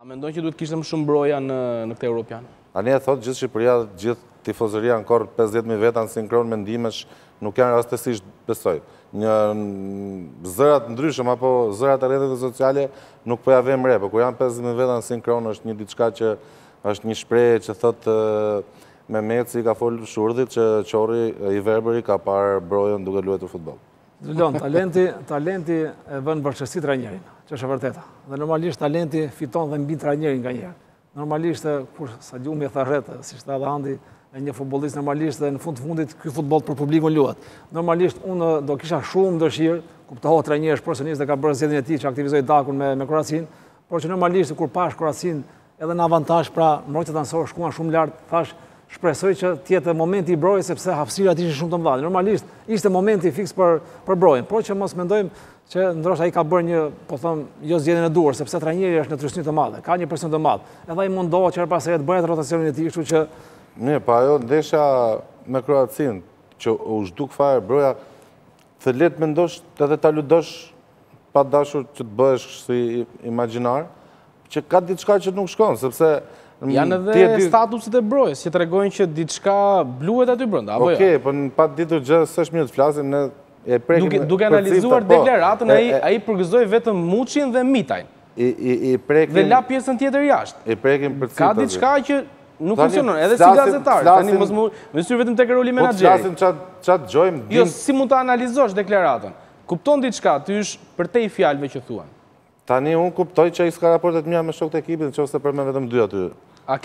A mendoj që duhet kishte më shumë mbroja në këtë Europian? Ani e thot gjithë Shqipëria, gjithë tifozëria në korë 50.000 veta në sinkron mendimesh, nuk janë rastësisht besoj. Një zërat ndryshëm apo zërat e rrjeteve sociale nuk po ja vem re, por kur janë 50.000 veta në sinkron është një diçka që është një shprehje që thot Memeci ka folur Shurdhit që Qorri i Verbëri ka parë brojën duke luajtur futboll. Zulon, talenti e vën vërtetësi trajnerin, që është e vërteta. Dhe normalisht talenti fiton dhe mbi trajnerin nganjëherë. Normalisht kur stadiumi e tharret, siç tha Andi, një futbollist normalisht në fundit ky futboll për publikun luhet. Normalisht unë do kisha shumë dëshirë, kuptohet trajneri është profesionist dhe ka bërë zgjedhjen e tij që aktivizoi dakun me Kroacin, por që normalisht kur pash Kroacin edhe në avantazh, pra mbrojtjet anësorë shkuan shumë lart, thash shpresoj që tjetë momenti i brojës, sepse hapësirat ishin shumë të mëdha. Normalisht ishte momenti fiks për brojën, por që mos mendojmë që ndoshta ai ka bërë një, po them, jo zgjedhjen e duhur, sepse trajneri është në trysni të madhe, ka një presion të madh. Edhe ai mundohet që her pas here të bëhet rotacionin e tij, kështu që mirë, pa ajo ndeshja me Kroacin, që u zhduk fare broja, të letë mendosh edhe ta ludosh pa dashur që të bëhesh si imagjinar, që ka diçka që nuk shkon, sepse janë edhe statuset e brojës, që tregojnë që diçka bluhet aty brenda, apo jo? Okej, po në pa ditur gjë s'është mirë të flasim, ne e prekim. Duke analizuar deklaratën, ai përgëzoi vetëm Muçin dhe Mitajn. Dhe la pjesën tjetër jashtë. I prekim për ka diçka që nuk funksionon, edhe si gazetar, tani mos më syr vetëm tek roli menaxheri. Po flasim çat dëgjojmë. Jo, si mund ta analizosh deklaratën? Kupton diçka, ty është për te i fjalëve që thuan. Tani unë kuptoj që ai s'ka raportet mia me shokët e ekipit, nëse për me vetëm 2 aty. A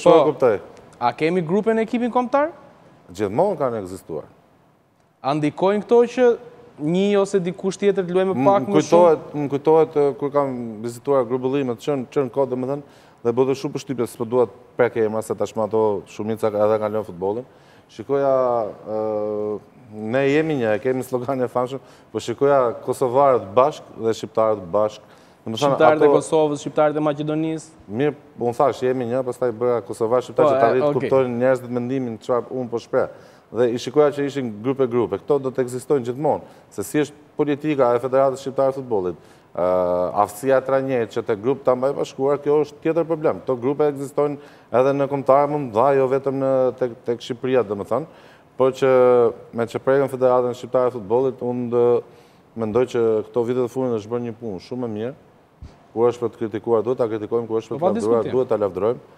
kemi grupe në ekipin kombëtar? Gjithmonë kanë ekzistuar. A ndikojnë këto që një ose dikush tjetër të luajë më pak më shumë? Më kujtohet kur kam vizituar grubullimet çën kod domethënë, dhe bëhet shumë përshtypje se po duhet prek emra se tashmë ato shumica edhe kanë lënë futbollin. Shikoja ne jemi një, kemi sloganin e famshëm, po shikoja kosovarët bashkë dhe shqiptarët bashkë. Shqiptarët e Kosovës, shqiptarët e Maqedonisë. Mirë, unë thash, jemi një, pastaj bëra kosovarë shqiptarë që ta rritë kuptojnë njerëzit mendimin çfarë unë po shpreh. Dhe i shikoja që ishin grupe. Këto do të ekzistojnë gjithmonë, se si është politika e Federatës Shqiptare të Futbollit, aftësia e trajnerit që te grup ta mbajë bashkuar, kjo është tjetër problem. Këto grupe ekzistojnë edhe në kombëtare më të mëdha, jo vetëm tek Shqipëria, domethënë, por që me çeprekën Federatën Shqiptare të Futbollit, unë mendoj që këto vite të fundit është bërë një punë shumë e mirë. Kur është për të kritikuar, duhet ta kritikojmë, kur është për të lavdëruar, duhet ta lavdërojmë.